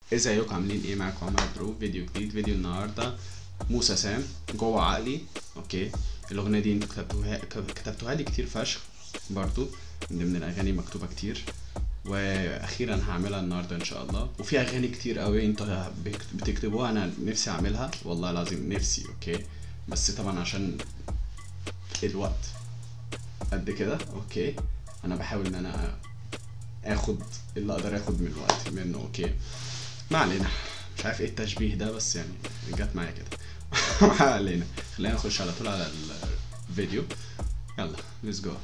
ازيكم عاملين ايه؟ معاكم عمر برو. فيديو جديد. فيديو النهارده موسى سام جوه عقلي. اوكي، الاغنيه دي انتوا كتبتوها لي كتير فشخ، برضو من ضمن الاغاني مكتوبه كتير، واخيرا هعملها النهارده ان شاء الله. وفي اغاني كتير قوي انتوا بتكتبوها انا نفسي اعملها، والله العظيم نفسي. اوكي، بس طبعا عشان الوقت قد كده. اوكي، انا بحاول ان انا اخد اللي اقدر اخد من الوقت منه. اوكي، ما علينا، مش عارف ايه التشبيه ده، بس يعني جت معايا كده. ما علينا، خلينا نخش على طول على الفيديو. يلا ليتس جو.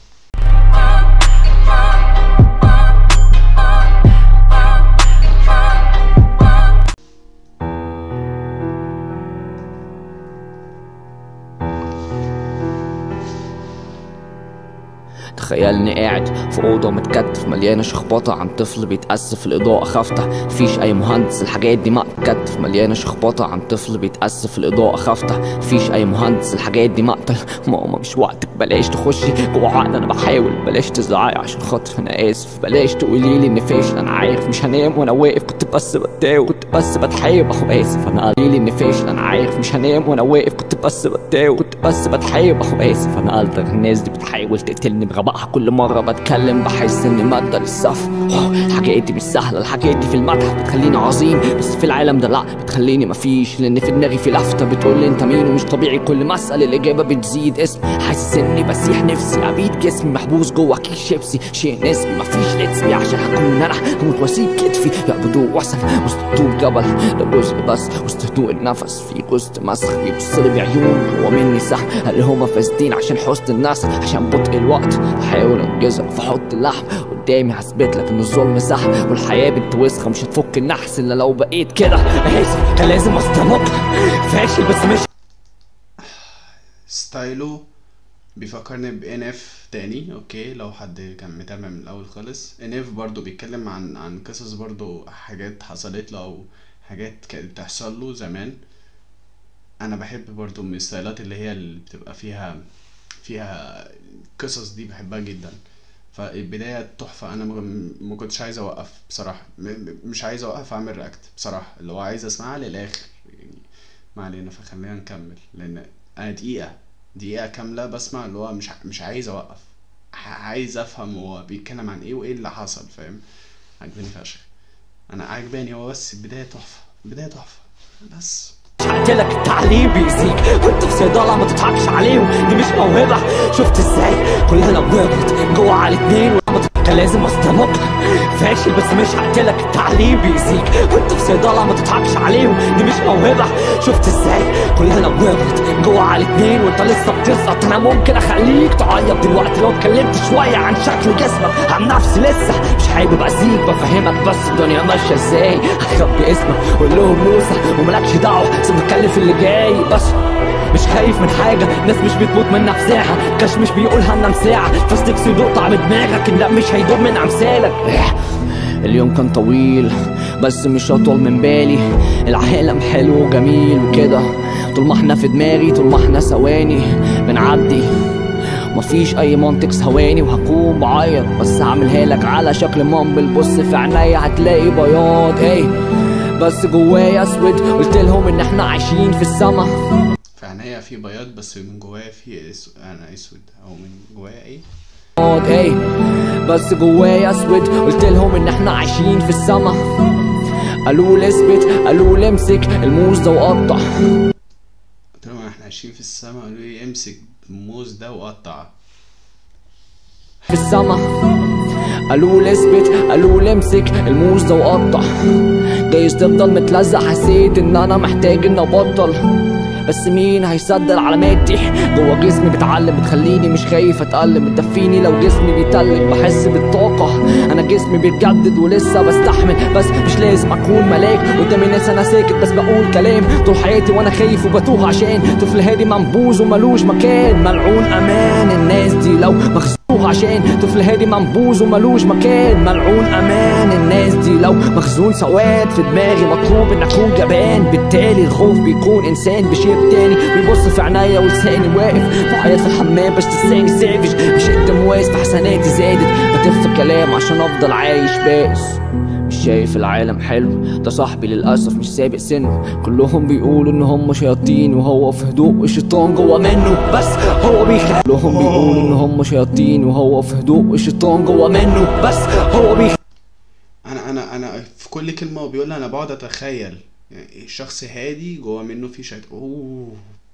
تخيلني قاعد في اوضه متكتف مليانه شخبطه عن طفل بيتاسف، الاضاءه خافته مفيش اي مهندس، الحاجات دي ما متكتف مليانه شخبطه عن طفل بيتاسف، الاضاءه خافته مفيش اي مهندس، الحاجات دي مقتل. ماما مش وقتك، بلاش تخشي جوه عقد، انا بحاول، بلاش تزعقي عشان خاطر انا اسف، بلاش تقولي لي اني فاشل، انا عارف مش هنام وانا واقف، كنت بس بتداوي، كنت بس بتحايب، اهو اسف. انا قايل لي اني فاشل، انا عارف مش هنام وانا واقف، كنت بس بتداوي، كنت بس بتحايب، اهو اسف. انا قلت الناس دي بتحاول تقتلني بغبائها، كل مرة بتكلم بحس اني مادة للصف. الحاجات دي مش سهلة، الحاجات دي في المتحف بتخليني عظيم، بس في العالم ده لا بتخليني مفيش، لان في دماغي في لفتة بتقولي انت مين ومش طبيعي، كل ما اسأل الاجابة بتزيد اسم، حاسس اني بسيح نفسي، ابيد جسمي محبوس جوه كيس شيبسي، شيء نسبي مفيش لتسبي، عشان هكون انا هموت واسيب كتفي يعبدوه واحسن وسط طول جبل، ده جزء بس وسط هدوء النفس، في جزء مسخ بيبصلي بعيون، هو مني صح هل هما فاسدين عشان حسن الناس، عشان بطء الوقت بحاول انجزك، فحط اللحم قدامي هثبت لك ان الظلم صح، والحياه بنت وسخه مش هتفك النحس الا لو بقيت كده. اسف، كان لازم استمر فاشل بس مش ستايله بيفكرني بNF تاني. اوكي، لو حد كان متابع من الاول خالص، NF برضو بيتكلم عن قصص، برضو حاجات حصلت له او حاجات كانت بتحصل له زمان. انا بحب برضو من الستايلات اللي بتبقى فيها قصص، دي بحبها جدا. فالبداية تحفة، انا ما كنتش عايز اوقف بصراحة، مش عايز اوقف اعمل رياكت بصراحة، اللي هو عايز اسمعها للاخر يعني. ما علينا، فخلينا نكمل، لان انا دقيقة كاملة بسمع، اللي هو مش عايز اوقف، عايز افهم هو بيتكلم عن ايه وايه اللي حصل، فاهم؟ عجبني فشخ، انا عجباني هو، بس البداية تحفة بس. قلتلك التعليم بيزيك وانت في صيدلة ما تضحكش عليهم، دي مش موهبة، شفت ازاي كلها نورت جوه على اتنين، كان لازم استمر فاشل بس مش هقتلك، التعليم بيزيك وانت في صيدلة ما تضحكش عليهم، دي مش موهبة، شفت ازاي كلها نورت جوه على اتنين وانت لسه بتسقط، انا ممكن اخليك تعيط دلوقتي لو اتكلمت شوية عن شكل جسمك، عن نفسي لسه مش حابب اذيك، بفهمك بس الدنيا ماشية ازاي، هخبي اسمك قول لهم موسى وملكش دعوة، سيب نتكلم في اللي جاي بس، مش خايف من حاجة، ناس مش بتموت من نفسها، كاش مش بيقولها لنا مساعة، فاستكس يدوق طعم دماغك، النب مش هيدوق من امثالك. اليوم كان طويل بس مش هطول من بالي، العالم حلو وجميل وكده، طول ما احنا في دماغي، طول ما احنا ثواني بنعدي، مفيش اي منطق ثواني، وهكون بعيط بس هعملها لك على شكل مامبل، بص في عينيا هتلاقي بياض، ايه بس جوايا اسود، قلت لهم ان احنا عايشين في السما، في عينيا في بياض بس من جوايا في انا اسود، او من جوايا ايه بس جوايا اسود، قلت لهم ان احنا عايشين في السما، قالوا لي اثبت، قالوا لي امسك الموز ده وقطع، قلت لهم احنا عايشين في السما، قالوا لي امسك الموز ده وقطع في السما، قالوا لي اثبت، قالوا لي امسك الموز ده وقطع، جايز تفضل متلزق، حسيت ان انا محتاج ان ابطل، بس مين هيصدق العلامات دي جوه جسمي، بتعلم بتخليني مش خايف اتألم، بتدفيني لو جسمي بيتلج، بحس بالطاقة، انا جسمي بيتجدد ولسه بستحمل، بس مش لازم اكون ملاك قدام الناس، انا ساكت بس بقول كلام طول حياتي وانا خايف وبتوه، عشان طفل هادي منبوذ وملوش مكان، ملعون امان الناس دي لو مخزوق، عشان طفل هادي منبوذ وملوش مكان، ملعون امان الناس دي لو مخزون، سواد في دماغي مطلوب ان اكون جبان، بالتالي الخوف بيكون انسان بشيء تاني، بيبص في عينيا ولساني واقف، بعيط في الحمام بس لساني سافج، مش قد مواس، في حسناتي زادت، بتف كلام عشان افضل عايش بائس، مش شايف العالم حلو، ده صاحبي للأسف مش سابق سنه. كلهم بيقولوا ان هم شياطين وهو في هدوء والشيطان جوا منه، بس هو بيخاف. كلهم بيقولوا ان هم شياطين وهو في هدوء والشيطان جوا منه، بس هو بيخاف. انا في كل كلمه هو بيقولها انا بقعد اتخيل يعني شخص هادي جوه منه في شيطان. اوه.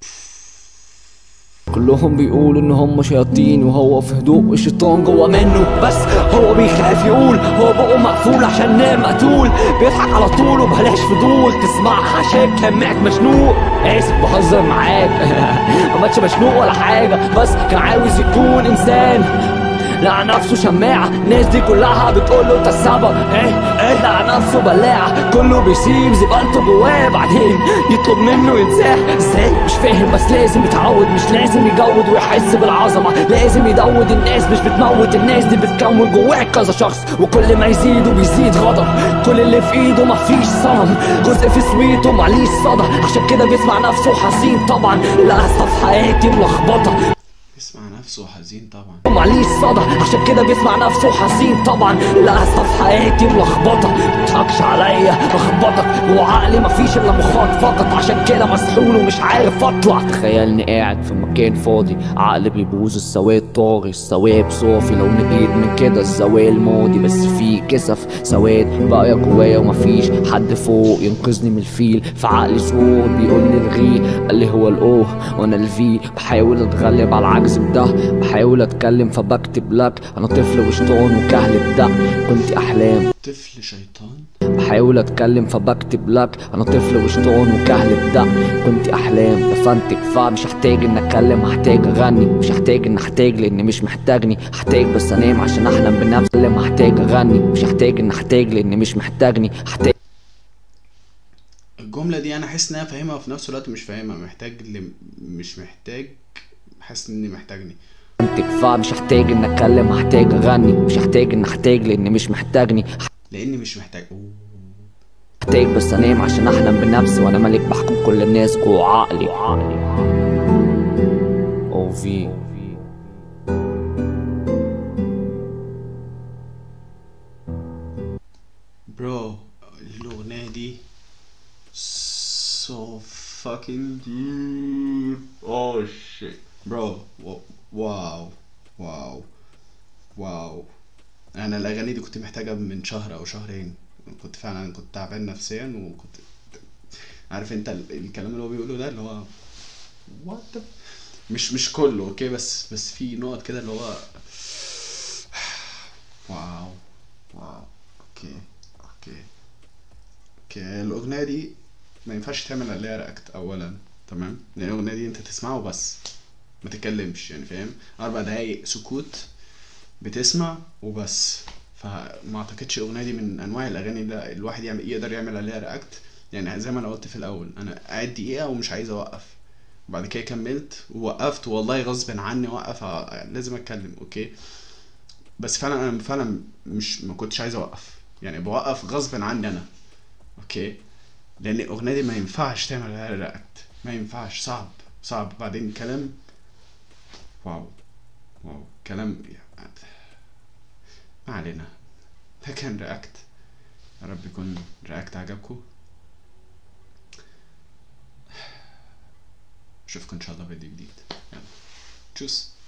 كلهم بيقولوا ان هم شياطين وهو في هدوء والشيطان جوا منه، بس هو بيخاف يقول. هو بقه مقفول عشان نام مقتول، بيضحك على طول وبلاش فضول تسمعها شاك كمعك مشنوق. اسف بهزر معاك ما ماتش مشنوق ولا حاجه، بس كان عاوز يكون انسان. لقى نفسه شماعة، الناس دي كلها بتقوله انت السبب. ايه لقى نفسه بلاعة، كله بيسيب زبالته جواه بعدين يطلب منه ينساه. ازاي مش فاهم، بس لازم يتعود، مش لازم يجود ويحس بالعظمة. لازم يدود الناس مش بتموت الناس دي، بتكون جواه كذا شخص. وكل ما يزيد وبيزيد غضب، كل اللي في ايده مفيش صنم. جزء في سويته معليش صدى، عشان كده بيسمع نفسه حزين طبعا. للأسف حياتي ملخبطة، بيسمع نفسه حزين طبعا. معليش صدى، عشان كده بيسمع نفسه حزين طبعا. للأسف حياتي ملخبطة، متضحكش عليا اخبطك، وعقلي مفيش الا مخاط فقط. عشان كده مسحول ومش عارف اطلع. تخيلني قاعد في مكان فاضي، عقلي بيبوظ، السواد طاغي، الثواب صافي. لو نقيت من كده الزوال ماضي، بس في كسف سواد بقى جوايا ومفيش حد فوق ينقذني من الفيل. في عقلي صوت بيقول لي الغيه، قال لي هو الاوه وانا الفي. بحاول اتغلب على العجز بده، بحاول اتكلم فبكتب لك انا طفل وشيطان وكهل بده. كنت احلام طفل شيطان. بحاول اتكلم فبكتب لك انا طفل وشيطان وكهل بده. كنت احلام بفنتك، فمش هحتاج ان اتكلم، هحتاج اغني. مش هحتاج ان احتاج لان مش محتاجني، هحتاج بس انام عشان احلم بنفسي. لما هحتاج اغني مش هحتاج ان احتاج لان مش محتاجني، هحتاج. الجمله دي انا حاسس ان انا فاهمها وفي نفس الوقت مش فاهمها. محتاج اللي مش محتاج، حاسس اني محتاجني. فمش هحتاج ان اتكلم، هحتاج اغني. مش هحتاج ان احتاج لان مش محتاجني، لاني مش محتاج. هحتاج بس انام عشان احلم بنفسي. وانا ملك بحكم كل الناس جوه عقلي. او في برو الاغنيه دي so fucking deep. oh shit bro. واو واو واو. انا الاغاني دي كنت محتاجها من شهر او شهرين. كنت فعلا كنت تعبان نفسيا، وكنت عارف انت الكلام اللي هو بيقوله ده اللي هو what the... مش كله اوكي، بس في نقط كده اللي هو واو واو. اوكي اوكي اوكي. الاغنيه دي ما ينفعش تعمل عليها رياكت اولا، تمام؟ لان الاغنيه دي انت تسمعه بس ما تتكلمش، يعني فاهم؟ 4 دقايق سكوت بتسمع وبس. فما اعتقدش الاغنيه دي من انواع الاغاني اللي الواحد يقدر يعمل عليها رياكت. يعني زي ما انا قلت في الاول، انا قاعد دقيقه ومش عايز اوقف، وبعد كده كملت ووقفت والله غصب عني اوقف. لازم اتكلم اوكي، بس فعلا انا فعلا مش ما كنتش عايز اوقف، يعني بوقف غصب عني انا اوكي. لان الاغنيه دي ما ينفعش تعمل عليها رياكت، ما ينفعش. صعب صعب. بعدين كلام واو واو كلام يعني. ما علينا، ده كان رياكت. يا رب يكون رياكت عجبكم. اشوفكم ان شاء الله فيديو جديد. يلا تشوس.